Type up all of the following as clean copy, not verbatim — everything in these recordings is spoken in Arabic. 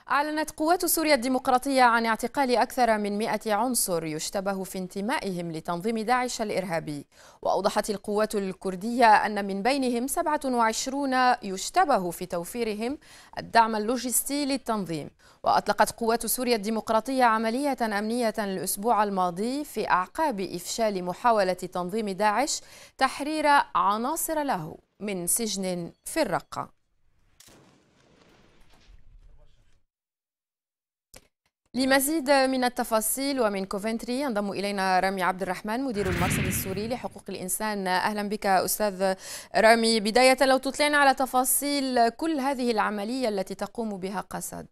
أعلنت قوات سوريا الديمقراطية عن اعتقال أكثر من 100 عنصر يشتبه في انتمائهم لتنظيم داعش الإرهابي. وأوضحت القوات الكردية أن من بينهم 27 يشتبه في توفيرهم الدعم اللوجستي للتنظيم. وأطلقت قوات سوريا الديمقراطية عملية أمنية الأسبوع الماضي في أعقاب إفشال محاولة تنظيم داعش تحرير عناصر له من سجن في الرقة. لمزيد من التفاصيل ومن كوفنتري ينضم إلينا رامي عبد الرحمن مدير المرصد السوري لحقوق الإنسان. أهلا بك أستاذ رامي. بداية لو تطلعنا على تفاصيل كل هذه العملية التي تقوم بها قسد.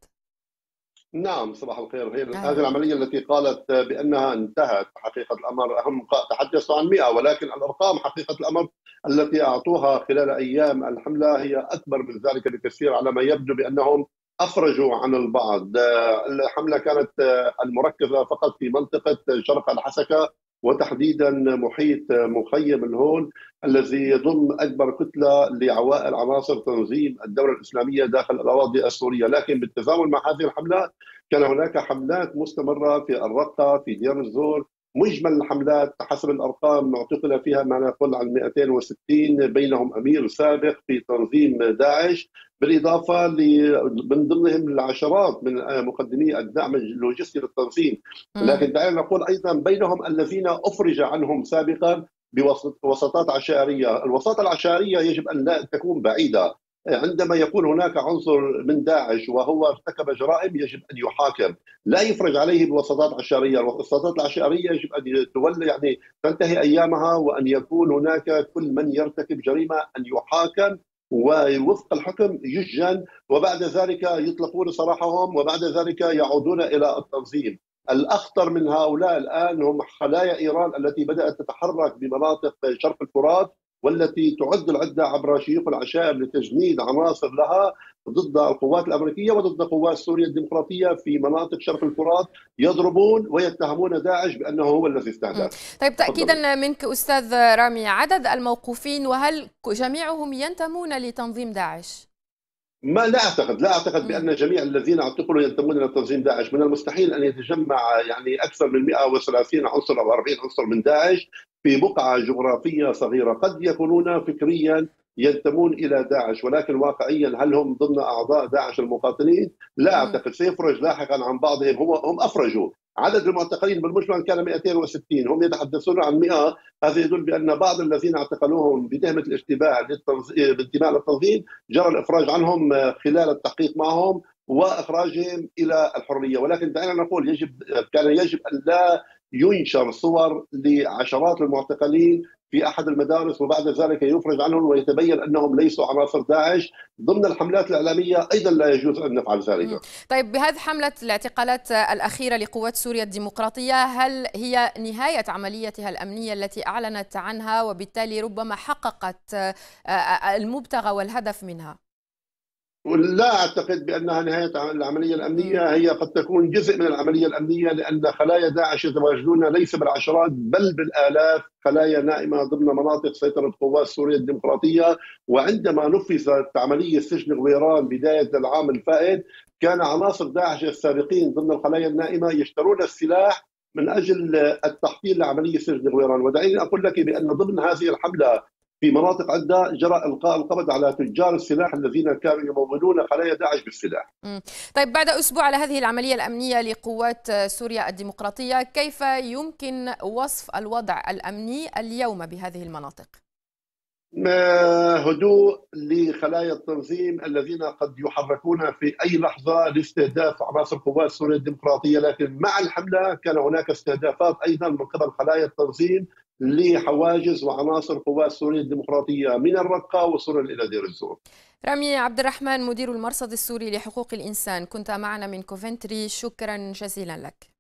نعم، صباح الخير. هي أهلا هذه بك. العملية التي قالت بأنها انتهت حقيقة الأمر، هم تحدثوا عن 100، ولكن الأرقام حقيقة الأمر التي أعطوها خلال أيام الحملة هي أكبر من ذلك بكثير، على ما يبدو بأنهم أفرجوا عن البعض. الحملة كانت المركزة فقط في منطقة شرق الحسكة، وتحديدا محيط مخيم الهول الذي يضم أكبر كتلة لعوائل عناصر تنظيم الدولة الإسلامية داخل الأراضي السورية. لكن بالتزامن مع هذه الحملة كان هناك حملات مستمرة في الرقة، في دير الزور. مجمل الحملات حسب الأرقام اعتقل فيها ما نقول عن 260، بينهم أمير سابق في تنظيم داعش، بالإضافة من ضمنهم العشرات من مقدمي الدعم اللوجستي للتنظيم. لكن دعينا نقول أيضا بينهم الذين أفرج عنهم سابقا بوساطات عشائرية. الوساطة العشائرية يجب أن لا تكون بعيدة. عندما يكون هناك عنصر من داعش وهو ارتكب جرائم يجب ان يحاكم، لا يفرج عليه بوساطات عشائريه. الوساطات العشائريه يجب ان تولي تنتهي ايامها، وان يكون هناك كل من يرتكب جريمه ان يحاكم ووفق الحكم يسجن، وبعد ذلك يطلقون سراحهم، وبعد ذلك يعودون الى التنظيم. الاخطر من هؤلاء الان هم خلايا ايران التي بدات تتحرك بمناطق شرق الفرات، والتي تعد العدة عبر شيوخ العشائر لتجنيد عناصر لها ضد القوات الأمريكية وضد قوات سوريا الديمقراطية في مناطق شرق الفرات. يضربون ويتهمون داعش بأنه هو الذي استهدف. طيب، تفضل. تأكيدا منك أستاذ رامي، عدد الموقوفين وهل جميعهم ينتمون لتنظيم داعش؟ لا أعتقد بأن جميع الذين اعتقلوا ينتمون إلى تنظيم داعش. من المستحيل أن يتجمع أكثر من 130 عنصر أو 40 عنصر من داعش في بقعة جغرافية صغيرة. قد يكونون فكريا ينتمون إلى داعش، ولكن واقعيا هل هم ضمن أعضاء داعش المقاتلين؟ لا أعتقد. سيفرج لاحقا عن بعضهم. هم أفرجوا. عدد المعتقلين بالمجمل كان 260، هم يتحدثون عن 100. هذا يدل بأن بعض الذين اعتقلوهم بتهمة الاشتباه بالانتماء للتنظيم جرى الإفراج عنهم خلال التحقيق معهم وإخراجهم إلى الحرية. ولكن دعنا نقول يجب أن لا ينشر صور لعشرات المعتقلين في أحد المدارس وبعد ذلك يفرج عنهم ويتبين أنهم ليسوا عناصر داعش ضمن الحملات الإعلامية. أيضا لا يجوز أن نفعل ذلك. طيب، بهذه حملة الاعتقالات الأخيرة لقوات سوريا الديمقراطية، هل هي نهاية عمليتها الأمنية التي أعلنت عنها وبالتالي ربما حققت المبتغى والهدف منها؟ لا أعتقد بأنها نهاية العملية الأمنية. هي قد تكون جزء من العملية الأمنية، لأن خلايا داعش يتواجدون ليس بالعشرات بل بالآلاف، خلايا نائمة ضمن مناطق سيطرة قوات سوريا الديمقراطية. وعندما نفذت عملية سجن غويران بداية العام الفائت كان عناصر داعش السابقين ضمن الخلايا النائمة يشترون السلاح من أجل التحضير لعملية سجن غويران. ودعيني أقول لك بأن ضمن هذه الحملة في مناطق عدة جرى إلقاء القبض على تجار السلاح الذين كانوا يمولون خلايا داعش بالسلاح. طيب، بعد أسبوع على هذه العملية الأمنية لقوات سوريا الديمقراطية، كيف يمكن وصف الوضع الأمني اليوم بهذه المناطق؟ هدوء لخلايا التنظيم الذين قد يحركون في أي لحظة لاستهداف عناصر قوات سوريا الديمقراطية. لكن مع الحملة كان هناك استهدافات أيضا من قبل خلايا التنظيم لحواجز وعناصر قوات سوريا الديمقراطية من الرقة وصولا إلى دير الزور. رامي عبد الرحمن مدير المرصد السوري لحقوق الإنسان، كنت معنا من كوفنتري، شكرا جزيلا لك.